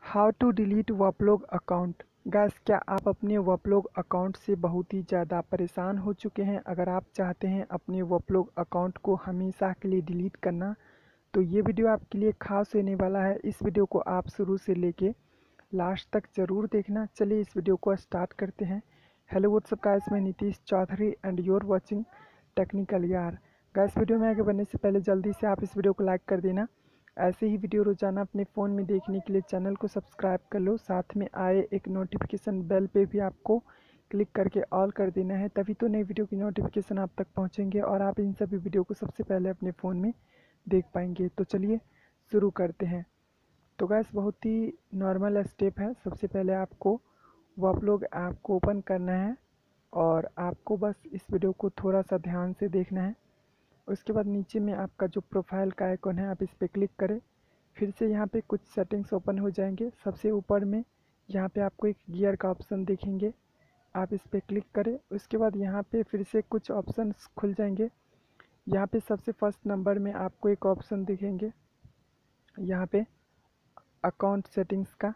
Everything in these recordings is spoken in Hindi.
How to delete Wapplog account. Guys, क्या आप अपने वॉपलोग अकाउंट से बहुत ही ज़्यादा परेशान हो चुके हैं? अगर आप चाहते हैं अपने वॉपलोग अकाउंट को हमेशा के लिए डिलीट करना, तो ये वीडियो आपके लिए खास होने वाला है। इस वीडियो को आप शुरू से लेके लास्ट तक ज़रूर देखना। चलिए इस वीडियो को स्टार्ट करते हैं। हेलो व्हाट्सअप गाइस, मैं Nitish Chaudhary and you're watching technical यार। गैस, वीडियो में आगे बढ़ने से पहले जल्दी से आप इस वीडियो को लाइक कर देना। ऐसे ही वीडियो रोजाना अपने फ़ोन में देखने के लिए चैनल को सब्सक्राइब कर लो। साथ में आए एक नोटिफिकेशन बेल पे भी आपको क्लिक करके ऑल कर देना है, तभी तो नई वीडियो की नोटिफिकेशन आप तक पहुंचेंगे और आप इन सभी वीडियो को सबसे पहले अपने फ़ोन में देख पाएंगे। तो चलिए शुरू करते हैं। तो गैस, बहुत ही नॉर्मल स्टेप है। सबसे पहले आपको वॉपलोग ऐप को ओपन करना है और आपको बस इस वीडियो को थोड़ा सा ध्यान से देखना है। उसके बाद नीचे में आपका जो प्रोफाइल का आइकॉन है, आप इस पर क्लिक करें। फिर से यहाँ पे कुछ सेटिंग्स ओपन हो जाएंगे। सबसे ऊपर में यहाँ पे आपको एक गियर का ऑप्शन दिखेंगे, आप इस पर क्लिक करें। उसके बाद यहाँ पे फिर से कुछ ऑप्शंस खुल जाएंगे। यहाँ पे सबसे फर्स्ट नंबर में आपको एक ऑप्शन दिखेंगे, यहाँ पे अकाउंट सेटिंग्स का।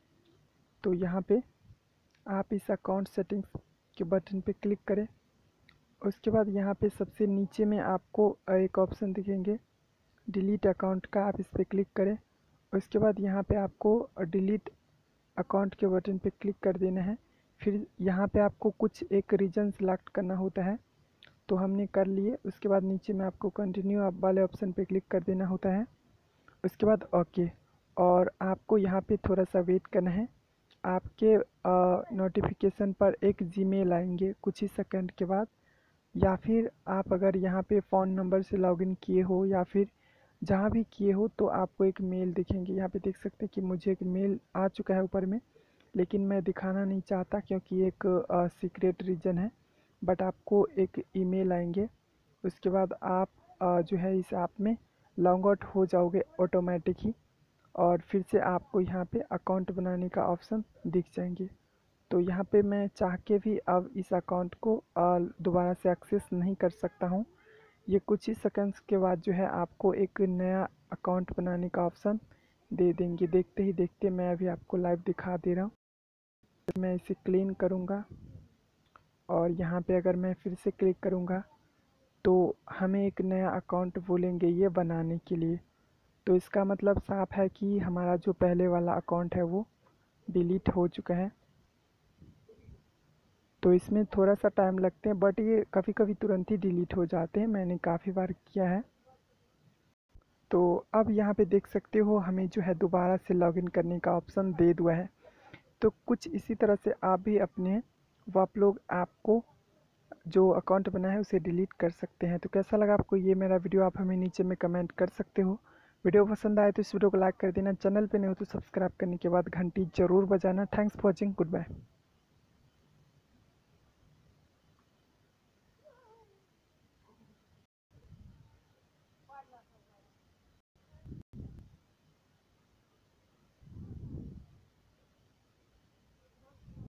तो यहाँ पे आप इस अकाउंट सेटिंग्स के बटन पे क्लिक करें। उसके बाद यहाँ पे सबसे नीचे में आपको एक ऑप्शन दिखेंगे डिलीट अकाउंट का, आप इस पर क्लिक करें। उसके बाद यहाँ पे आपको डिलीट अकाउंट के बटन पे क्लिक कर देना है। फिर यहाँ पे आपको कुछ एक रीजन सेलेक्ट करना होता है, तो हमने कर लिए। उसके बाद नीचे में आपको कंटिन्यू वाले ऑप्शन पे क्लिक कर देना होता है। उसके बाद ओके, और आपको यहाँ पे थोड़ा सा वेट करना है। आपके नोटिफिकेशन पर एक जीमेल आएंगे कुछ ही सेकंड के बाद, या फिर आप अगर यहाँ पे फ़ोन नंबर से लॉगिन किए हो या फिर जहाँ भी किए हो, तो आपको एक मेल दिखेंगे। यहाँ पे देख सकते हैं कि मुझे एक मेल आ चुका है ऊपर में, लेकिन मैं दिखाना नहीं चाहता क्योंकि एक सीक्रेट रीजन है। बट आपको एक ईमेल आएंगे। उसके बाद आप जो है इस ऐप में लॉग आउट हो जाओगे ऑटोमेटिक ही, और फिर से आपको यहाँ पे अकाउंट बनाने का ऑप्शन दिख जाएंगे। तो यहाँ पे मैं चाह के भी अब इस अकाउंट को दोबारा से एक्सेस नहीं कर सकता हूँ। ये कुछ ही सेकंड्स के बाद जो है आपको एक नया अकाउंट बनाने का ऑप्शन दे देंगे। देखते ही देखते मैं अभी आपको लाइव दिखा दे रहा हूँ। मैं इसे क्लीन करूँगा और यहाँ पे अगर मैं फिर से क्लिक करूँगा तो हमें एक नया अकाउंट बोलेंगे ये बनाने के लिए। तो इसका मतलब साफ है कि हमारा जो पहले वाला अकाउंट है वो डिलीट हो चुका है। तो इसमें थोड़ा सा टाइम लगते हैं, बट ये कभी कभी तुरंत ही डिलीट हो जाते हैं। मैंने काफ़ी बार किया है। तो अब यहाँ पे देख सकते हो हमें जो है दोबारा से लॉगिन करने का ऑप्शन दे दिया है। तो कुछ इसी तरह से आप भी अपने वॉपलोग ऐप को जो अकाउंट बना है उसे डिलीट कर सकते हैं। तो कैसा लगा आपको ये मेरा वीडियो, आप हमें नीचे में कमेंट कर सकते हो। वीडियो पसंद आए तो इस वीडियो को लाइक कर देना। चैनल पे नहीं हो तो सब्सक्राइब करने के बाद घंटी ज़रूर बजाना। Thanks for watching, good bye.